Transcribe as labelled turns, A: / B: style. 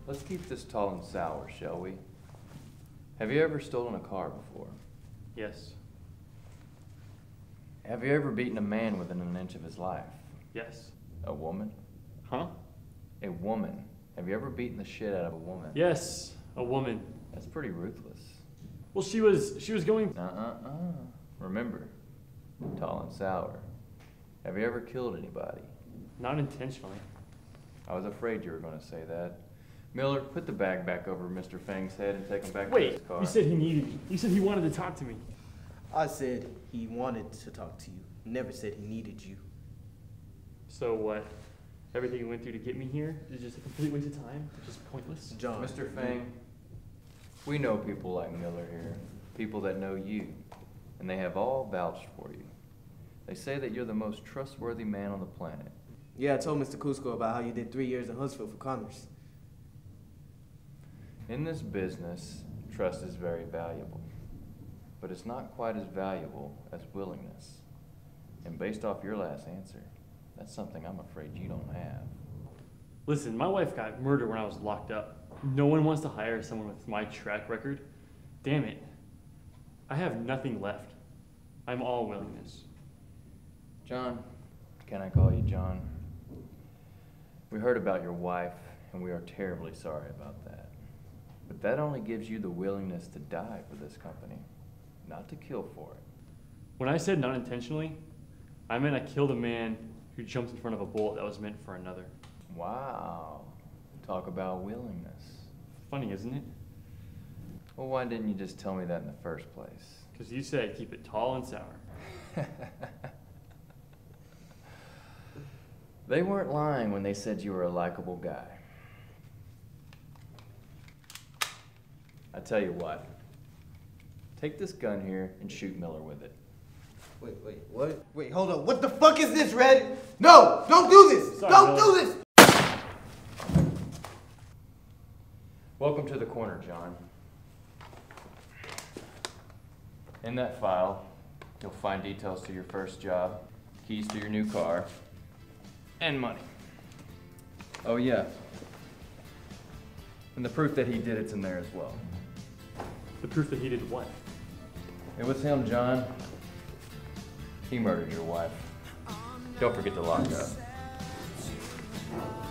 A: Let's keep this tall and sour, shall we? Have you ever stolen a car before?
B: Yes.
A: Have you ever beaten a man within an inch of his life?
B: Yes.
A: A woman?
B: Huh?
A: A woman. Have you ever beaten the shit out of a woman?
B: Yes, a woman.
A: That's pretty ruthless.
B: Well, she was going...
A: Remember, tall and sour. Have you ever killed anybody?
B: Not intentionally.
A: I was afraid you were going to say that. Miller, put the bag back over Mr. Fang's head and take him back to his car.
B: You said he needed me. You said he wanted to talk to me.
C: I said he wanted to talk to you. Never said he needed you.
B: So what? Everything you went through to get me here is just a complete waste of time? It's just pointless?
C: John.
A: Mr. Fang, we know people like Miller here. People that know you. And they have all vouched for you. They say that you're the most trustworthy man on the planet.
C: Yeah, I told Mr. Cusco about how you did 3 years in Huntsville for Connors.
A: In this business, trust is very valuable. But it's not quite as valuable as willingness. And based off your last answer, that's something I'm afraid you don't have.
B: Listen, my wife got murdered when I was locked up. No one wants to hire someone with my track record. Damn it. I have nothing left. I'm all willingness.
A: John, can I call you John? We heard about your wife, and we are terribly sorry about that. But that only gives you the willingness to die for this company, not to kill for it.
B: When I said not intentionally, I meant I killed a man who jumped in front of a bullet that was meant for another.
A: Wow. Talk about willingness.
B: Funny, isn't it?
A: Well, why didn't you just tell me that in the first place?
B: Because you said keep it tall and sour.
A: They weren't lying when they said you were a likable guy. I tell you what. Take this gun here and shoot Miller with it.
C: Wait, what? Wait, hold on. What the fuck is this, Red? No! Don't do this!
B: Sorry,
C: don't
B: Miller.
C: do this!
A: Welcome to the corner, John. In that file, you'll find details to your first job, keys to your new car, and money. Oh yeah. And the proof that he did it's in there as well.
B: The proof that he did what?
A: It was him, John. He murdered your wife. Don't forget to lock up.